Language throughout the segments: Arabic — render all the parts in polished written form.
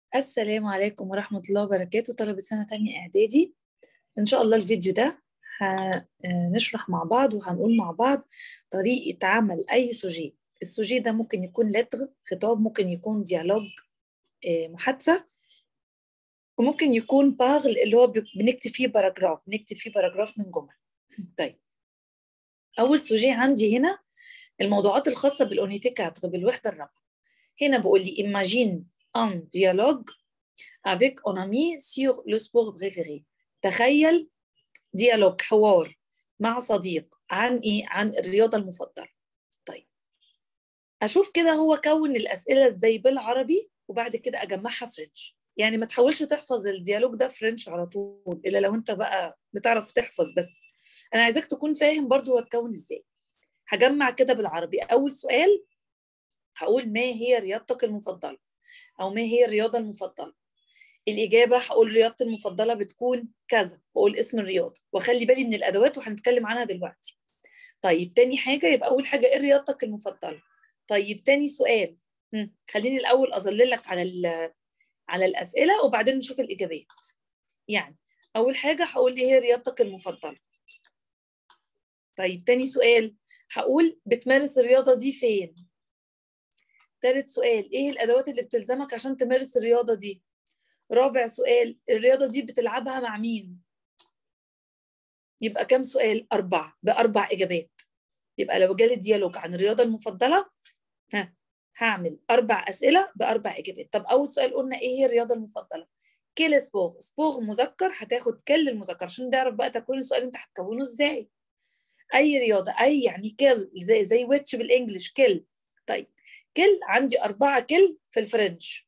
السلام عليكم ورحمة الله وبركاته، طلبة سنة تانية إعدادي. إن شاء الله الفيديو ده هنشرح مع بعض وهنقول مع بعض طريقة عمل أي سوجي. السوجي ده ممكن يكون لتر خطاب، ممكن يكون ديالوج محادثة، وممكن يكون باغل اللي هو بنكتب فيه باراجراف من جمل. طيب، أول سوجي عندي هنا الموضوعات الخاصة بالأونيتي 4 بالوحدة الرابعة. هنا بقول لي imagine un dialogue avec un ami sur le sport préféré. تخيل ديالوج، حوار مع صديق عن ايه؟ عن الرياضة المفضلة. طيب، اشوف كده هو كون الاسئلة ازاي بالعربي وبعد كده اجمعها فرنش. يعني ما تحاولش تحفظ الديالوج ده فرنش على طول الا لو انت بقى بتعرف تحفظ، بس انا عايزاك تكون فاهم برضو هو اتكون ازاي. هجمع كده بالعربي. اول سؤال هقول ما هي رياضتك المفضلة، او ما هي الرياضة المفضلة. الإجابة هقول رياضتي المفضلة بتكون كذا، وأقول اسم الرياضة وأخلي بالي من الأدوات وهنتكلم عنها دلوقتي. طيب، تاني حاجة يبقى أول حاجة إيه رياضتك المفضلة. طيب، تاني سؤال، خليني الأول أظللك على الأسئلة وبعدين نشوف الإجابات. يعني أول حاجة هقول لي هي رياضتك المفضلة. طيب، تاني سؤال هقول بتمارس الرياضة دي فين. تالت سؤال إيه الأدوات اللي بتلزمك عشان تمارس الرياضة دي. رابع سؤال الرياضة دي بتلعبها مع مين. يبقى كم سؤال؟ 4 ب4 إجابات. يبقى لو جالي ديالوج عن الرياضة المفضلة هعمل 4 أسئلة ب4 إجابات. طب أول سؤال قلنا إيه هي الرياضة المفضلة؟ كيل سبور. سبور مذكر، هتاخد كل المذكر عشان تعرف بقى تكوين السؤال أنت هتكونه إزاي. أي رياضة، أي يعني كل زي ويتش بالإنجلش كل. طيب، كل عندي 4 كل في الفرنش.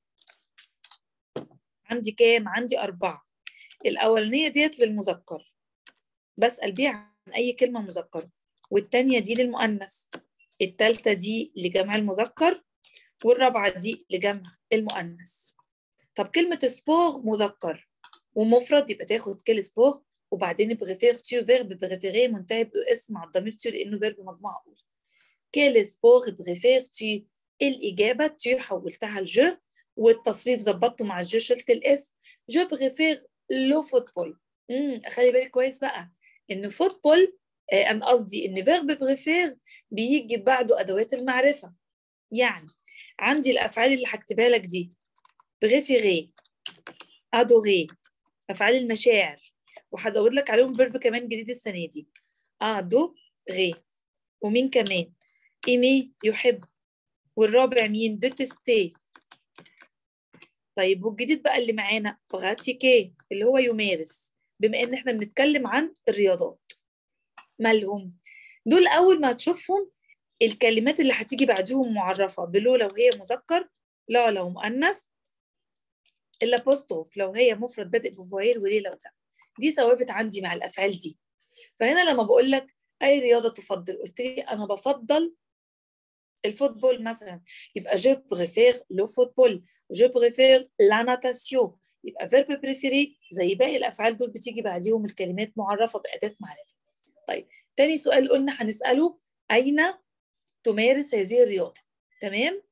عندي كام؟ عندي 4. الأولانية ديت للمذكر، بسأل بيها عن أي كلمة مذكرة، والتانية دي للمؤنث، التالتة دي لجمع المذكر، والرابعة دي لجمع المؤنث. طب كلمة سبور مذكر ومفرد يبقى تاخد كل سبور، وبعدين بريفير تو فيرب بريفيري منتهي باسم مع الضمير تو لأنه فيرب مجموعة أولى. كل سبور بريفير تو. الإجابة تو حولتها لجو، والتصريف ظبطته مع الجو شلت الاس. جو بريفير لو فوتبول. خلي بالك كويس بقى ان فوتبول انا قصدي ان فيرب بريفير بيجي بعده ادوات المعرفه. يعني عندي الافعال اللي هكتبها لك دي بريفيري، ادوري، افعال المشاعر، وهزود لك عليهم فيرب كمان جديد السنه دي، ادوري. ومين كمان؟ ايمي يحب، والرابع مين؟ ديتستي. طيب، والجديد بقى اللي معانا براتيكي اللي هو يمارس، بما ان احنا بنتكلم عن الرياضات. مالهم دول؟ اول ما هتشوفهم الكلمات اللي هتيجي بعدهم معرفه بلو لو هي مذكر، لا لو مؤنث، الابوستروف لو هي مفرد بادئ بفويل، وليه لو لا. دي ثوابت عندي مع الافعال دي. فهنا لما بقول لك اي رياضه تفضل، قلت لي انا بفضل الفوتبول مثلا، يبقى جو بريفير لو فوتبول، جو بريفير لا ناتاسيون. يبقى فيرب بريفيري زي باقي الافعال دول بتيجي بعديهم الكلمات معرفه باداه معرفه. طيب، تاني سؤال قلنا هنساله اين تمارس هذه الرياضه. تمام.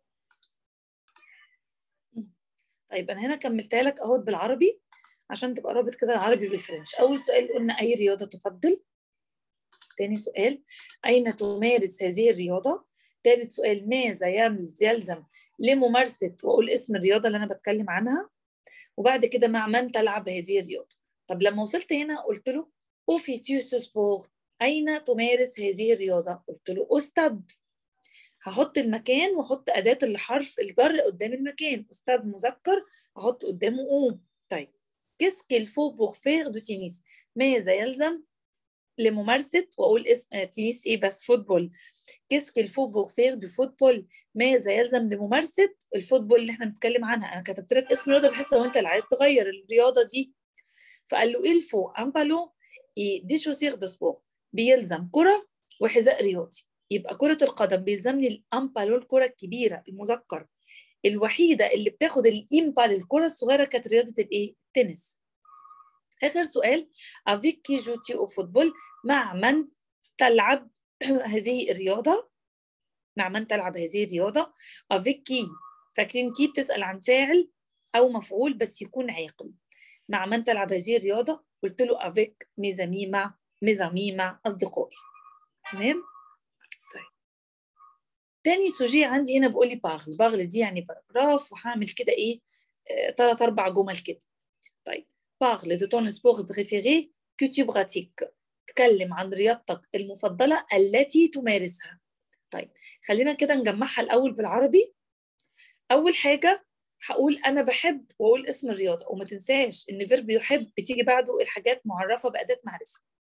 طيب، انا هنا كملتها لك اهوت بالعربي عشان تبقى رابط كده العربي بالفرنش. اول سؤال قلنا اي رياضه تفضل. تاني سؤال اين تمارس هذه الرياضه. ثالث سؤال ماذا يلزم لممارسه، واقول اسم الرياضه اللي انا بتكلم عنها، وبعد كده مع من تلعب هذه الرياضه. طب لما وصلت هنا قلت له اوفي سو سبور، اين تمارس هذه الرياضه؟ قلت له استاذ. هحط المكان واحط اداه الحرف الجر قدام المكان. استاذ مذكر احط قدامه او. طيب، كيسكيل فو بور فير دو تينيس، ماذا يلزم لممارسه، واقول اسم تينيس ايه بس فوتبول. كيسكيل فو بور فير دو فوتبول، ماذا يلزم لممارسه الفوتبول اللي احنا بنتكلم عنها. انا كتبت لك اسم رياضه بحيث لو انت اللي عايز تغير الرياضه دي. فقال له il faut un ballon et des chaussures de sport. بيلزم كره وحذاء رياضي. يبقى كرة القدم بيلزمني الامبالو، الكرة الكبيرة المذكر. الوحيدة اللي بتاخد الامبال الكرة الصغيرة كانت رياضة الايه؟ التنس. آخر سؤال avec qui joues-tu au football، مع من تلعب هذه الرياضة. مع من تلعب هذه الرياضة avec qui. فاكرين كي بتسأل عن فاعل، أو مفعول بس يكون عاقل. مع من تلعب هذه الرياضة؟ قلت له avec mes amis، مع mes amis، مع أصدقائي. تمام؟ طيب تاني سوجي عندي هنا بقول لي باغل دي يعني باراجراف، وهعمل كده إيه 3-4 جمل كده. طيب parle de ton sport préféré que tu pratiques. تكلم عن رياضتك المفضلة التي تمارسها. طيب خلينا كده نجمعها الأول بالعربي. أول حاجة هقول أنا بحب وأقول اسم الرياضة، وما تنساش إن فيرب يحب بتيجي بعده الحاجات معرفة بأداة معرفة.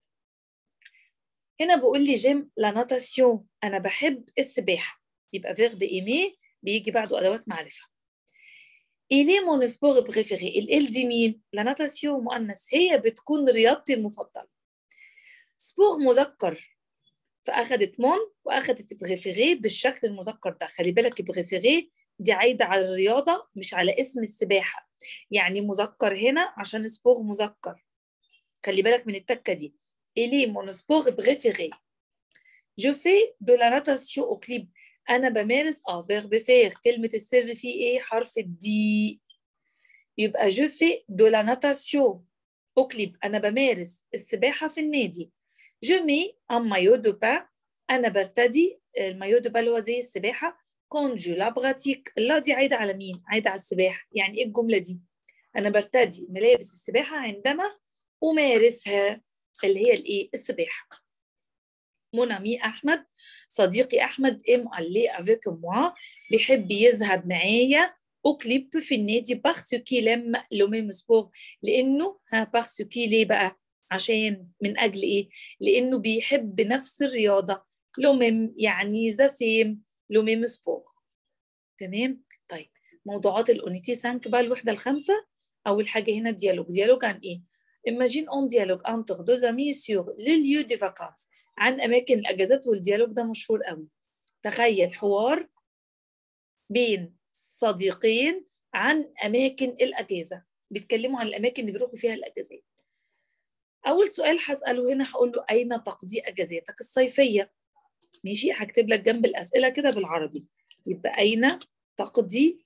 هنا بقول لي جيم لا ناتاسيون، أنا بحب السباحة، يبقى فيرب إيمي بيجي بعده أدوات معرفة. إلي مون سبور بريفيري، الإل دي مين؟ لا ناتاسيون مؤنث، هي بتكون رياضتي المفضلة. سبور مذكر فأخدت مون وأخدت بريفيري بالشكل المذكر ده. خلي بالك بريفيري دي عايدة على الرياضة مش على اسم السباحة، يعني مذكر هنا عشان سبور مذكر. خلي بالك من التكة دي. إلي مون سبور بريفيري. جو في دو لا ناتاسيون أو كليب، أنا بمارس فيرب فير، كلمة السر فيه إيه؟ حرف الدي. يبقى جو في دو لا ناتاسيون أو كليب، أنا بمارس السباحة في النادي. جو مي ان مايو دو با، أنا برتدي المايو دو با اللي هو زي السباحة. كون جو لا براتيك، لا دي عايدة على مين؟ عايدة على السباحة. يعني إيه الجملة دي؟ أنا برتدي ملابس السباحة عندما أمارسها، اللي هي الإيه؟ السباحة. مون امي احمد، صديقي احمد ام الي افيك موا، بيحب يذهب معايا او كليب في النادي بارسكي لم لو ميم سبور، لانه بارسكي ليه بقى؟ عشان من اجل ايه؟ لانه بيحب نفس الرياضه. لو ميم يعني ذا سيم، لو ميم سبور. تمام. طيب موضوعات الاونيتي 5 بقى، الوحده الخامسه. اول حاجه هنا ديالوج عن ايه؟ Imagine un dialogue entre deux amis sur le lieu des vacances، عن أماكن الأجازات، والديالوج ده مشهور قوي. تخيل حوار بين صديقين عن أماكن الأجازة، بيتكلموا عن الأماكن اللي بيروحوا فيها الأجازات. أول سؤال هسأله هنا هقول له أين تقضي أجازاتك الصيفية؟ ماشي، هكتب لك جنب الأسئلة كده بالعربي. يبقى أين تقضي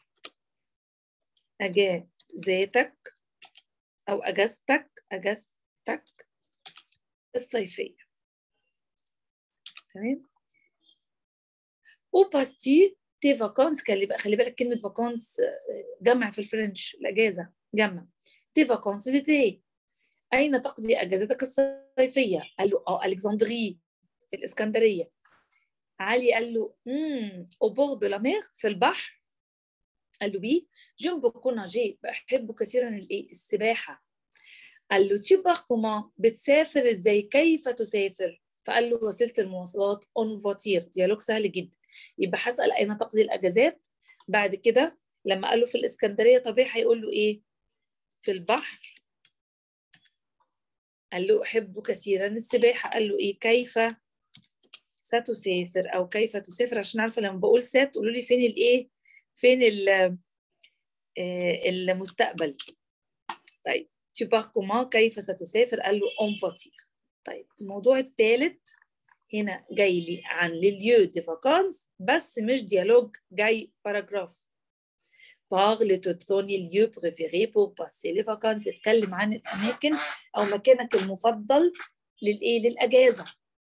أجازاتك أو أجازتك الصيفية. تمام. وباستي تي فاكونس، خلي بالك كلمة فاكونس جمع في الفرنش، الأجازة جمع. تي فاكونس ليتي، أين تقضي أجازتك الصيفية؟ قال له ألكسندري، في الإسكندرية. علي قال له أو بور دو لا مير، في البحر. قال له بي جيم بوكو ناجي، بحب كثيرا الإيه؟ السباحة. قال له تي بار كومان، بتسافر إزاي؟ كيف تسافر؟ فقال له وسيلة المواصلات اون فواتير. ديالوج سهل جدا. يبقى هسأل أين تقضي الأجازات. بعد كده لما قال له في الإسكندرية، طبيعي هيقول له إيه؟ في البحر. قال له أحب كثيرا السباحة. قال له إيه؟ كيف ستسافر أو كيف تسافر، عشان عارفة لما بقول سات قولوا لي فين الإيه؟ فين المستقبل. طيب tu pars comment، كيف ستسافر؟ قال له en voiture. طيب الموضوع الثالث هنا جاي لي عن لليو دي فاكانس، بس مش ديالوج، جاي باراجراف. parle de ton lieu préféré pour passer les vacances، اتكلم عن الاماكن او مكانك المفضل للايه؟ للاجازه.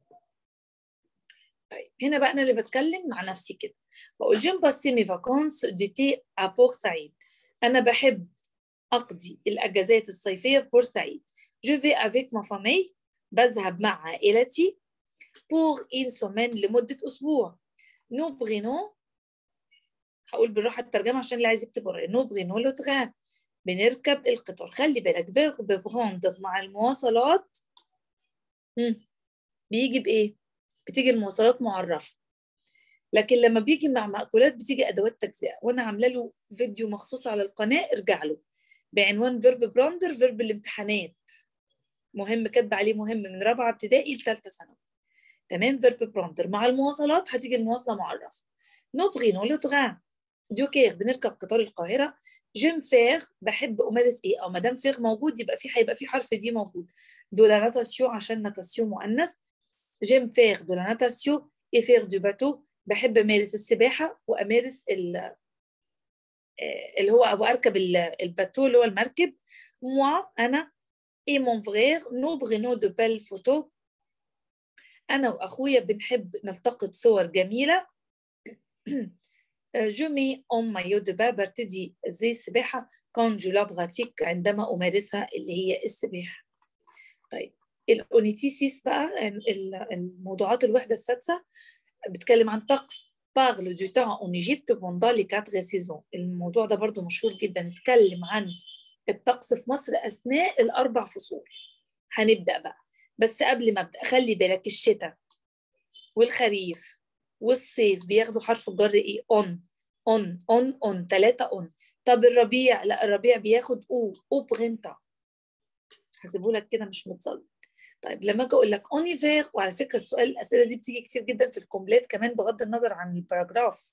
طيب هنا بقى انا اللي بتكلم مع نفسي كده، بقول جيم باسي مي فاكانس ديتي ا بورسعيد، انا بحب أقضي الأجازات الصيفية في بورسعيد. Je vais avec ma famille، بذهب مع عائلتي. pour une semaine، لمدة أسبوع. nous prenons، هقول بالراحة الترجمة عشان اللي عايز يكتب ورايا. nous prenons le train، بنركب القطار. خلي بالك verb prendre مع المواصلات بيجي بإيه؟ بتيجي المواصلات معرفة، لكن لما بيجي مع مأكولات بتيجي أدوات تجزئة، وأنا عاملة له فيديو مخصوص على القناة، ارجع له، بعنوان فيرب براندر، فيرب الامتحانات، مهم، كاتبه عليه مهم من رابعه ابتدائي لثالثه ثانوي. تمام. فيرب براندر مع المواصلات هتيجي المواصله معرفه. نو برينو لو تغان دو كير، بنركب قطار القاهره. جيم فيغ، بحب امارس ايه؟ او ما دام فيغ موجود هيبقى في حرف دي موجود. دو لا ناتاسيون عشان ناتاسيون مؤنث. جيم فيغ دو لا ناتاسيون اي فيغ دو باتو، بحب امارس السباحه وامارس اللي هو أو أركب الباتو اللي هو المركب. moi أنا et mon frère nous prenons de belles photos. أنا وأخويا بنحب نلتقط صور جميلة. je mets en maillot de bain برتدي زي السباحة quand je la pratique عندما أمارسها اللي هي السباحة. طيب الأونيتيسيس بقى الموضوعات الوحدة السادسة بتكلم عن طقس. parle du temps en Égypte pendant les 4 saisons. الموضوع ده برضو مشهور جدا، نتكلم عن الطقس في مصر أثناء ال4 فصول. هنبدأ بقى، بس قبل ما أبدأ خلي بالك الشتاء والخريف والصيف بياخدوا حرف الجر إيه؟ on 3 on. طب الربيع، لا الربيع بياخد او برينتا، هسيبهولك كده مش متصل. طيب لما اجي اقول لك اونيفير، وعلى فكره الاسئله دي بتيجي كتير جدا في الكومبليت كمان بغض النظر عن الباراجراف.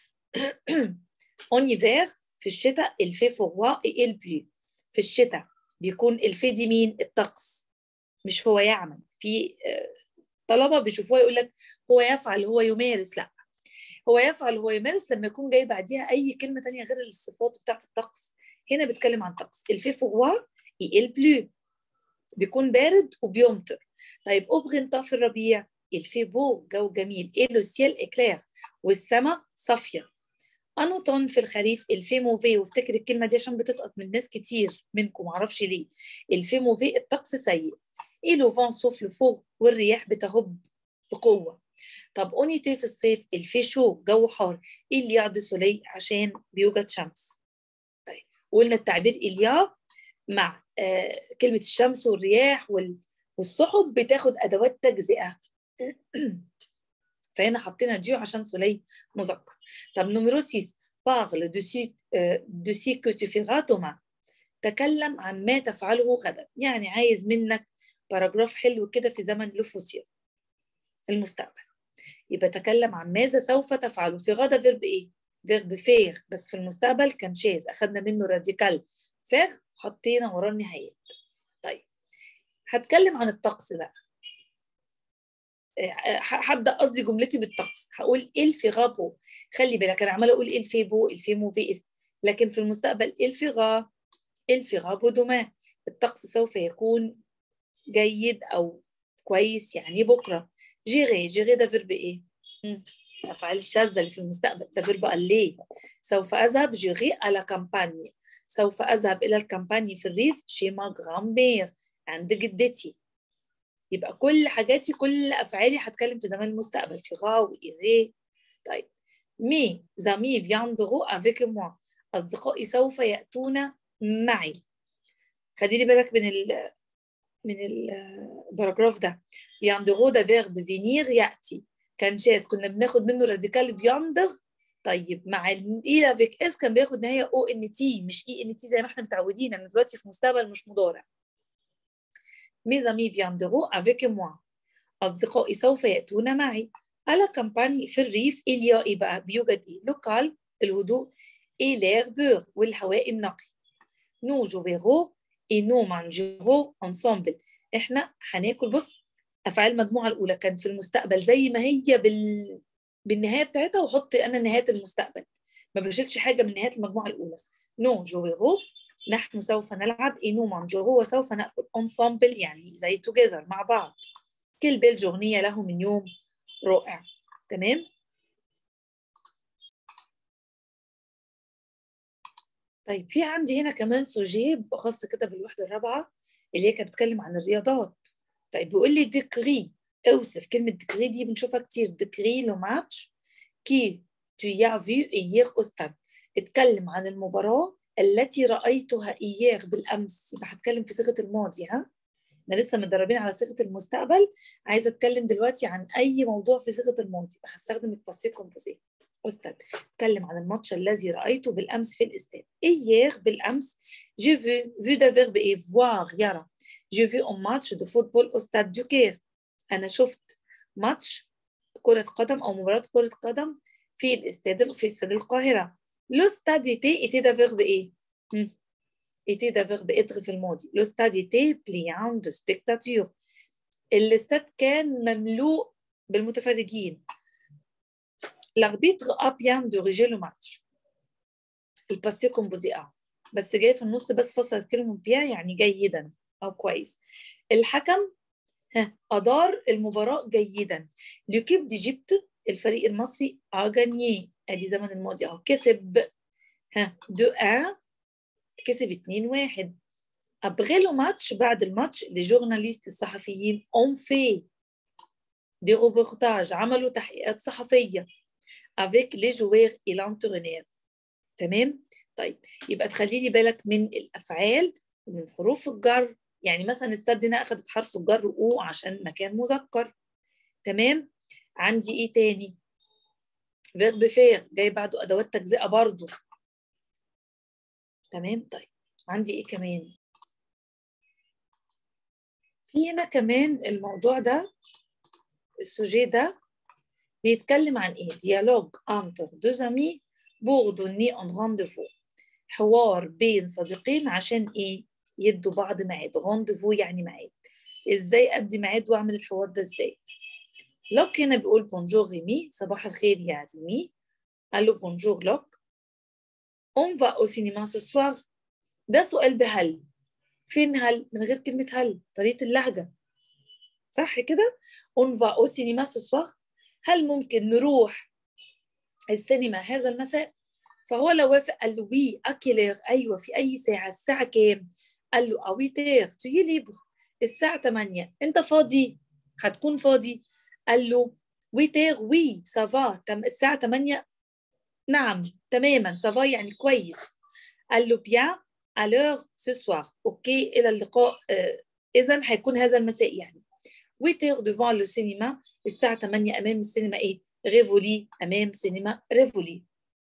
اونيفير في الشتاء الفي فوا اي البلو. في الشتاء بيكون الفي دي مين؟ الطقس، مش هو يعمل. في طلبه بيشوفوها يقول لك هو يفعل، هو يمارس. لا، هو يفعل هو يمارس لما يكون جاي بعديها اي كلمه تانية غير الصفات بتاعت الطقس. هنا بتكلم عن طقس. الفي فوا اي البلو بيكون بارد وبيمطر. طيب اوبغنتا في الربيع الفي بو، جو جميل. ايه لو سيل اكلير، والسماء صافيه. انوتون في الخريف الفي موفي، وافتكر الكلمه دي عشان بتسقط من ناس كتير منكم معرفش ليه. الفي موفي الطقس سيء. ايه لو فان سوفل فوق، والرياح بتهب بقوه. طب اونيتي في الصيف الفي شو، جو حار. إليا دي سولي عشان بيوجد شمس. طيب قلنا التعبير إليا مع كلمة الشمس والرياح والسحب بتاخد أدوات تجزئة. فهنا حطينا ديو عشان سولي مذكر. طب نمرو 6 parle de ce que tu feras demain. تكلم عن ما تفعله غدا، يعني عايز منك باراجراف حلو كده في زمن لو فوتير المستقبل. يبقى تكلم عن ماذا سوف تفعله. في غدا فيرب ايه؟ فيرب فيغ، بس في المستقبل كان شاذ، اخدنا منه راديكال فيغ حطينا وراه النهايات. طيب هتكلم عن الطقس بقى. هبدا قصدي جملتي بالطقس، هقول الفيغابو. خلي بالك انا عماله اقول الفيبو الفيموفي، لكن في المستقبل الفيغابو دوما. الطقس سوف يكون جيد او كويس يعني بكره. جيغي ده فيرب ايه؟ الافعال الشاذه اللي في المستقبل ده فيرب ليه. سوف اذهب جيغي على كامباني، سوف اذهب الى الكامباني في الريف شي ما غامبير عند جدتي. يبقى كل حاجاتي كل افعالي هتكلم في زمان المستقبل في غا وايغي. طيب مي زامي فياندرو افيك موا، اصدقائي سوف ياتون معي. خلي لي بالك من الباراجراف ده. فياندرو ده فيرب فينير ياتي، كان شاذ كنا بناخد منه راديكال فياندر. طيب مع الى فيك اس كان بياخد نهايه او ان تي مش اي ان تي زي ما احنا متعودين. انا دلوقتي في مستقبل مش مضارع. mes amis viendront avec moi. أصدقائي سوف يأتون معي. على كامباني في الريف إليا إيه بقى؟ بيوجد إيه؟ لوكال الهدوء، إيه لير بور والهواء النقي. نو جوفيرو إيه نو مانجيرو انسامبل. إحنا هناكل. بص أفعال المجموعة الأولى كان في المستقبل زي ما هي بالنهاية بتاعتها، وحط أنا نهاية المستقبل، ما بشيلش حاجة من نهاية المجموعة الأولى. نو جوفيرو نحن سوف نلعب. إنو مانجيرو وسوف نأكل. انسامبل يعني زي توجذر مع بعض. كل بيل جورنية له من يوم رائع. تمام. طيب في عندي هنا كمان سوجي خاص كده بالوحدة الرابعة اللي هي كانت بتتكلم عن الرياضات. طيب بيقول لي ديكري، اوصف. كلمة ديكري دي بنشوفها كتير. ديكري لو ماتش كي tu y as vu hier au stade. اتكلم عن المباراة التي رأيتها hier بالأمس. يبقى هتكلم في صيغة الماضي. ها احنا لسه متدربين على صيغه المستقبل، عايزه اتكلم دلوقتي عن اي موضوع في صيغه الماضي. هستخدم الباسي كومبوزي. استاذ اتكلم عن الماتش الذي رايته بالامس في الاستاد. ايير بالامس جي في ده فيرب ايه؟ فوار يرى. جي في ان ماتش دو فوتبول او ستاد دو كير. انا شفت ماتش كره قدم او مباراه كره قدم في استاد القاهره. لو ستاد ايتي ده فيرب ايه؟ était ده verbe être في الماضي. Le stade était pliant de spectateurs. الاستاد كان مملوء بالمتفرجين. L'arbitre a bien dirigé le match. الباسي كومبوزي اه، بس جاي في النص بس فصل كلمة بيان يعني جيدا أو كويس. الحكم أدار المباراة جيدا. ليكيب ديجيبت الفريق المصري جانيي، ادي زمن الماضي اهو، كسب 2-1، كسب 2-1. ابغي لو ماتش، بعد الماتش لي جورناليست الصحفيين اون في دي روبورتاج، عملوا تحقيقات صحفيه افيك لي جوير اي لانترينير. تمام. طيب يبقى تخلي لي بالك من الافعال ومن حروف الجر. يعني مثلا استاد هنا اخذت حرف الجر او عشان مكان مذكر. تمام. عندي ايه تاني؟ فيرب فير جاي بعده ادوات تجزئه برضو. تمام. طيب عندي ايه كمان؟ في هنا كمان الموضوع ده، السوجي ده بيتكلم عن ايه؟ ديالوج انتر دو زامي بور دوني ان رونديفو، حوار بين صديقين عشان ايه؟ يدوا بعض ميعاد. رونديفو يعني ميعاد. ازاي ادي ميعاد واعمل الحوار ده ازاي؟ لوك هنا بيقول بونجور ريمي، صباح الخير يا ريمي. قال له بونجور لوك، اون فا او سينما سو سوار. ده سؤال بهل. فين هل؟ من غير كلمة هل، طريقة اللهجة. صح كده؟ اون فا او سينما سو سوار، هل ممكن نروح السينما هذا المساء؟ فهو لو وافق قال له وي اكيلير، ايوه في اي ساعه، الساعه كام؟ قال له اويتير توي ليبر، الساعه 8 انت فاضي؟ هتكون فاضي؟ قال له ويتير وي سافا، الساعه 8 نعم تماما، سافا يعني كويس. قال له بيان الور سو سوار، اوكي الى اللقاء، اذا هيكون هذا المساء يعني. ويتير ديفون لو سينما، الساعه 8 امام السينما ايه؟ ريفولي، امام سينما ريفولي.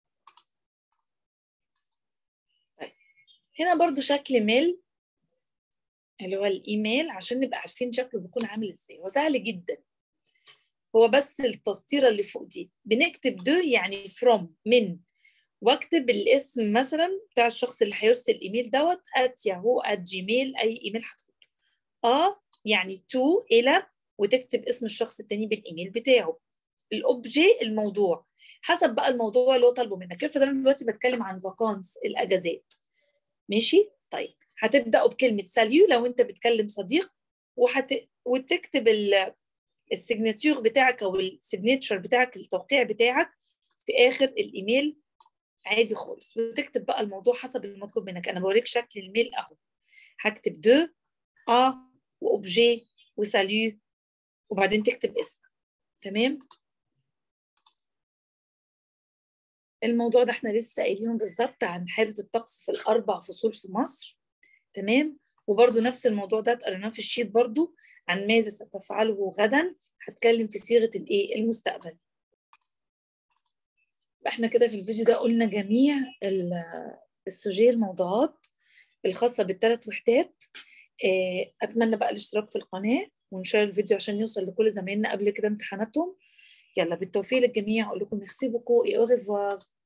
هنا برضو شكل ميل اللي هو الايميل، عشان نبقى عارفين شكله بيكون عامل ازاي. هو سهل جدا، هو بس التسطيره اللي فوق دي بنكتب دو يعني فروم من، واكتب الاسم مثلا بتاع الشخص اللي هيرسل الايميل دوت @yahoo @gmail، اي ايميل هتحطه. يعني تو الى، وتكتب اسم الشخص التاني بالايميل بتاعه. الاوبجي الموضوع، حسب بقى الموضوع اللي هو طالبه منك. افرض انا دلوقتي بتكلم عن فاكانس الاجازات، ماشي؟ طيب هتبداوا بكلمه ساليو لو انت بتكلم صديق، وتكتب السيجنتور بتاعك او السيجنتشر بتاعك، التوقيع بتاعك في اخر الايميل عادي خالص، وتكتب بقى الموضوع حسب المطلوب منك. انا بوريك شكل الميل اهو، هكتب دو واوبجي وساليو، وبعدين تكتب اسمك. تمام. الموضوع ده احنا لسه قايلينه بالظبط عن حاله الطقس في الاربع فصول في مصر. تمام. وبرده نفس الموضوع ده قريناه في الشيت برده، عن ماذا ستفعله غدا. هتكلم في صيغه الايه؟ المستقبل. احنا كده في الفيديو ده قلنا جميع السوجيه، الموضوعات الخاصه بالثلاث وحدات. اتمنى بقى الاشتراك في القناه ونشير الفيديو عشان يوصل لكل زمايلنا قبل كده امتحاناتهم. يلا بالتوفيق للجميع، اقول لكم ميرسي بوكو اي او ريفوار.